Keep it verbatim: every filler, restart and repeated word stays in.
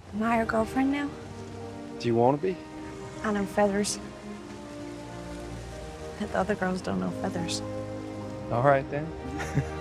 Am I your girlfriend now? Do you want to be? I know feathers. But the other girls don't know feathers. All right, then.